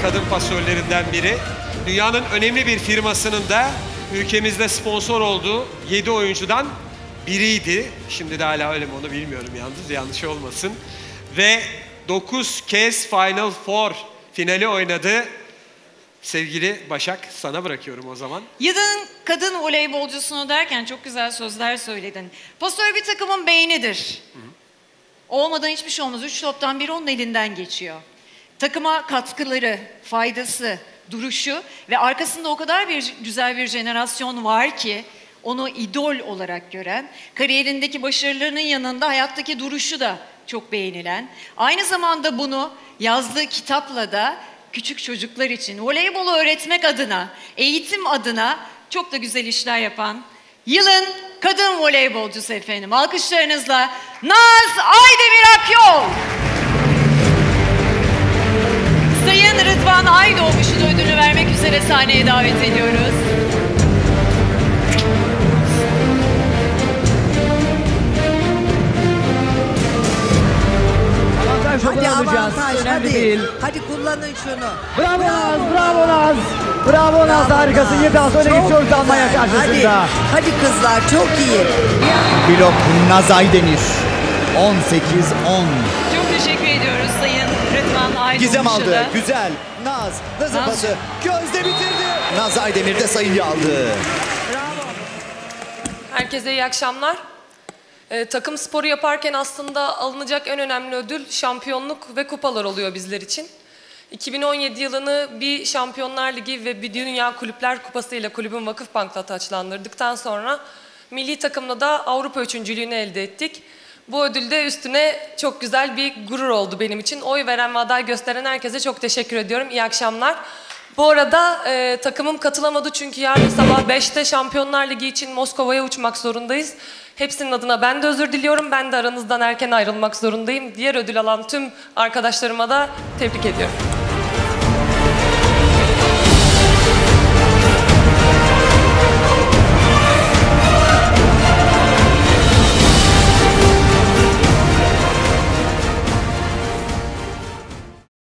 kadın pasörlerinden biri. Dünyanın önemli bir firmasının da ülkemizde sponsor olduğu 7 oyuncudan biriydi. Şimdi de hala öyle mi onu bilmiyorum yalnız, yanlış olmasın. Ve 9 kez Final Four finali oynadı. Sevgili Başak, sana bırakıyorum o zaman. Yılın kadın voleybolcusunu derken çok güzel sözler söyledin. Pasör bir takımın beynidir. Olmadan hiçbir şey olmaz. 3 toptan biri onun elinden geçiyor. Takıma katkıları, faydası, duruşu ve arkasında o kadar güzel bir jenerasyon var ki onu idol olarak gören, kariyerindeki başarılarının yanında hayattaki duruşu da çok beğenilen, aynı zamanda bunu yazdığı kitapla da küçük çocuklar için voleybolu öğretmek adına, eğitim adına çok da güzel işler yapan yılın kadın voleybolcusu efendim. Alkışlarınızla Naz Aydemir Akyol. Sayın Rıdvan Aydoğmuş'un ödülünü vermek üzere sahneye davet ediyoruz. Hadi avantaj, hadi kullanın şunu. Bravo Naz, bravo Naz. Bravo Naz, harikasın. 7 az öne geçiyoruz Almanya karşısında. Hadi kızlar, çok iyi. Blok Naz Aydemir. 18-10. Çok teşekkür ediyoruz Sayın Rıdvan Aydoğmuş'a. Gizem aldı. Güzel. Naz'ın pası. Gözde bitirdi. Naz Aydemir de sayıyı aldı. Herkese iyi akşamlar. Takım sporu yaparken aslında alınacak en önemli ödül şampiyonluk ve kupalar oluyor bizler için. 2017 yılını bir Şampiyonlar Ligi ve bir Dünya Kulüpler Kupası ile kulübün Vakıfbank'la taçlandırdıktan sonra milli takımla da Avrupa üçüncülüğünü elde ettik. Bu ödül de üstüne çok güzel bir gurur oldu benim için. Oy veren ve aday gösteren herkese çok teşekkür ediyorum. İyi akşamlar. Bu arada takımım katılamadı çünkü yarın sabah 5'te Şampiyonlar Ligi için Moskova'ya uçmak zorundayız. Hepsinin adına ben de özür diliyorum. Ben de aranızdan erken ayrılmak zorundayım. Diğer ödül alan tüm arkadaşlarıma da tebrik ediyorum.